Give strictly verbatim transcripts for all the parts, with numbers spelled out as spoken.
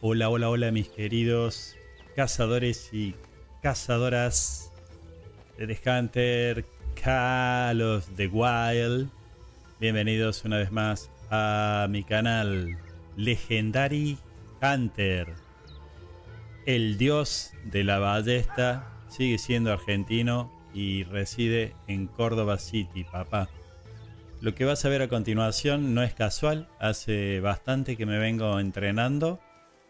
Hola, hola, hola mis queridos cazadores y cazadoras de The Hunter, Call of the Wild. Bienvenidos una vez más a mi canal Legendary Hunter. El dios de la ballesta sigue siendo argentino y reside en Córdoba City, papá. Lo que vas a ver a continuación no es casual, hace bastante que me vengo entrenando.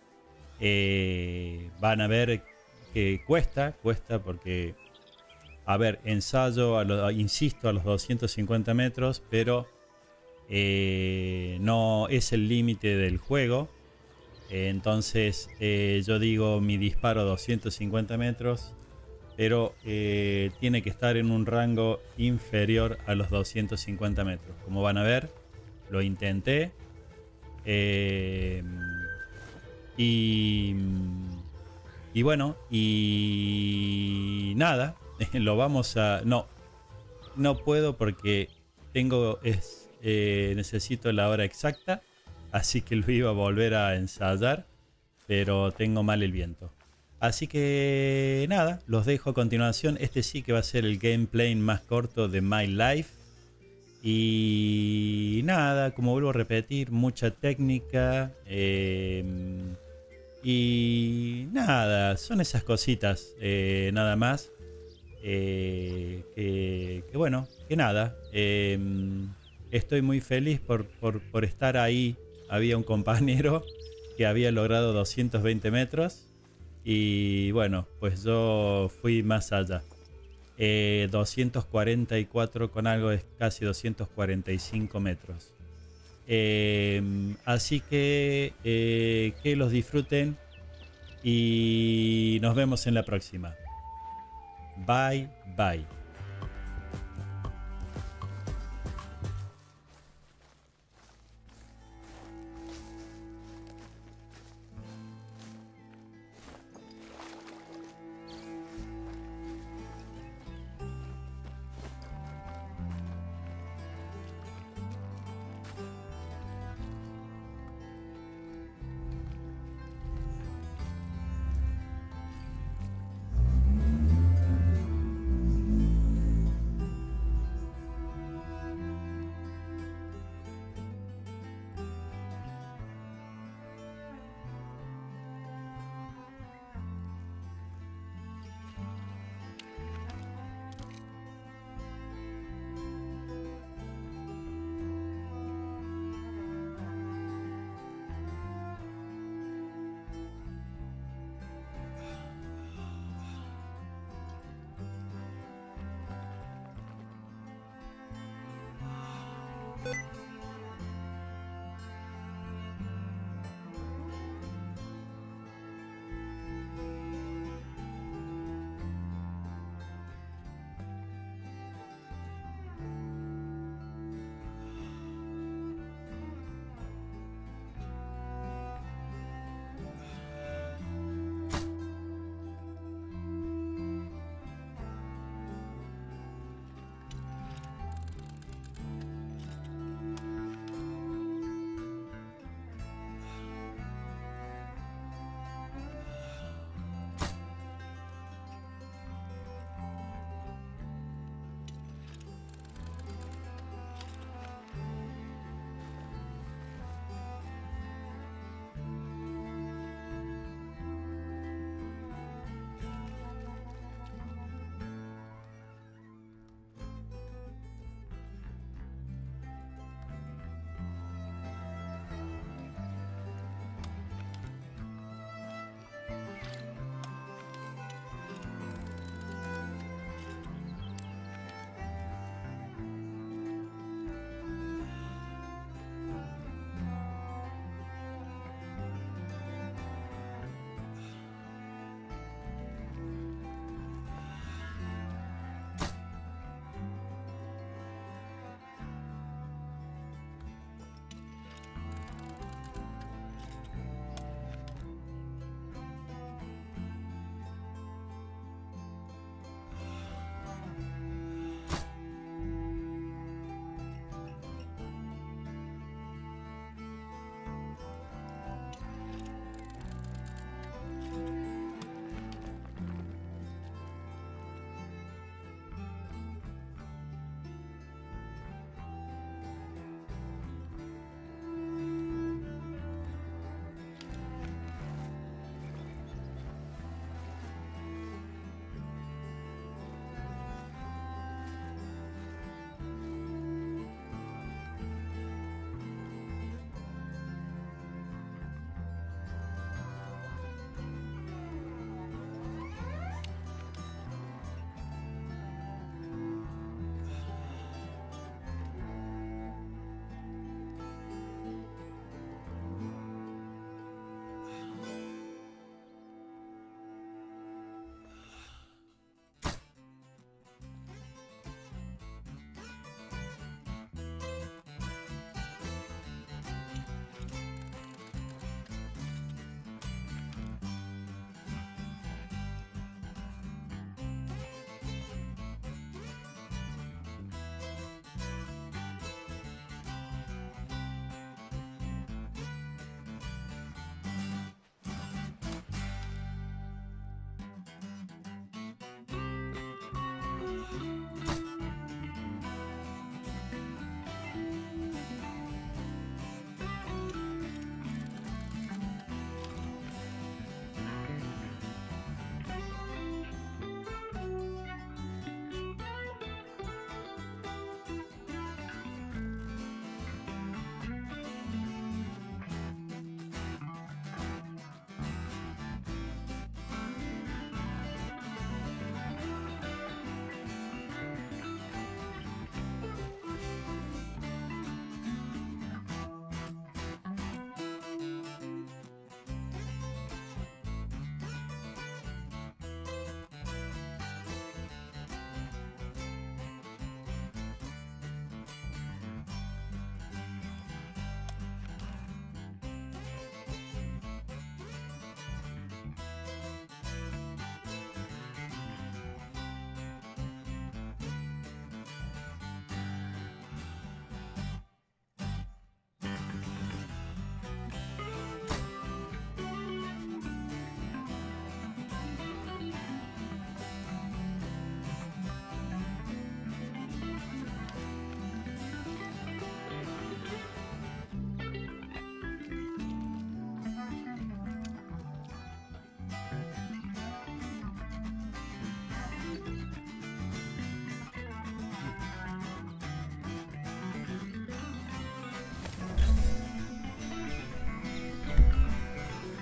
Eh, van a ver que cuesta, cuesta porque, a ver, ensayo, a lo, insisto, a los doscientos cincuenta metros, pero eh, no es el límite del juego. Eh, entonces eh, yo digo mi disparo doscientos cincuenta metros, pero eh, tiene que estar en un rango inferior a los doscientos cincuenta metros. Como van a ver, lo intenté. Eh, y, y bueno, y nada, lo vamos a... No, no puedo porque tengo... Es, eh, necesito la hora exacta, así que lo iba a volver a ensayar, pero tengo mal el viento. Así que nada, los dejo a continuación. Este sí que va a ser el gameplay más corto de My Life. Y nada, como vuelvo a repetir, mucha técnica. Eh, y nada, son esas cositas, eh, nada más. Eh, que, que bueno, que nada. Eh, estoy muy feliz por, por, por estar ahí. Había un compañero que había logrado doscientos veinte metros. Y bueno, pues yo fui más allá. Eh, doscientos cuarenta y cuatro con algo, es casi doscientos cuarenta y cinco metros. Eh, así que eh, que los disfruten y nos vemos en la próxima. Bye, bye.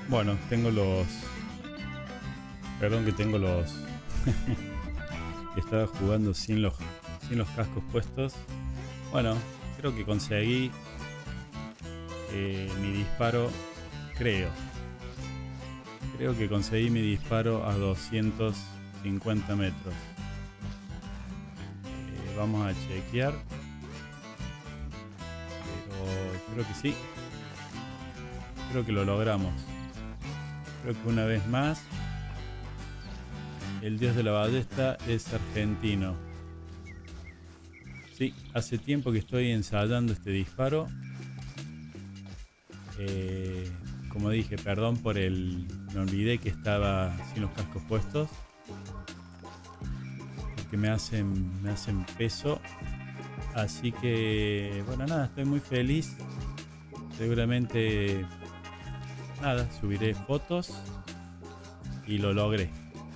Bueno, tengo los... Perdón que tengo los... Estaba jugando sin los, sin los cascos puestos. Bueno, creo que conseguí eh, mi disparo, creo. Creo que conseguí mi disparo a doscientos cincuenta metros. Eh, vamos a chequear. Pero creo que sí. Creo que lo logramos. Creo que una vez más el dios de la ballesta es argentino. Sí, hace tiempo que estoy ensayando este disparo. Eh, como dije, perdón por el... Me olvidé que estaba sin los cascos puestos. Porque me hacen, me hacen peso. Así que, bueno, nada, estoy muy feliz. Seguramente, nada, subiré fotos. Y lo logré.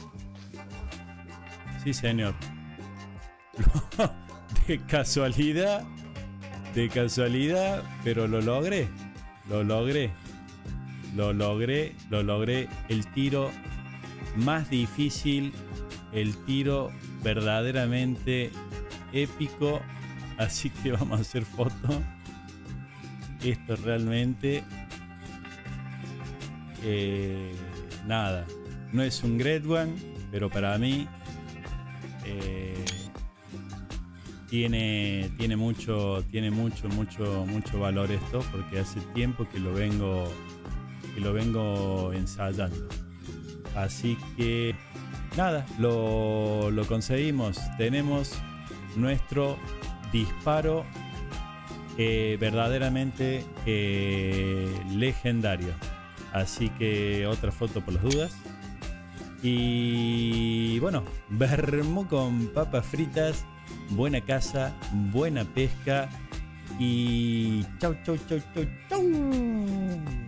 Sí, señor. De casualidad. De casualidad, pero lo logré. Lo logré. Lo logré. Lo logré. El tiro más difícil. El tiro verdaderamente épico. Así que vamos a hacer foto. Esto realmente... Eh, nada. No es un great one, pero para mí... Eh, tiene tiene mucho tiene mucho mucho mucho valor esto, porque hace tiempo que lo vengo que lo vengo ensayando. Así que nada, lo, lo conseguimos. Tenemos nuestro disparo eh, verdaderamente eh, legendario. Así que otra foto por las dudas. Y bueno, vermú con papas fritas, buena caza, buena pesca y chau, chau, chau, chau, chau.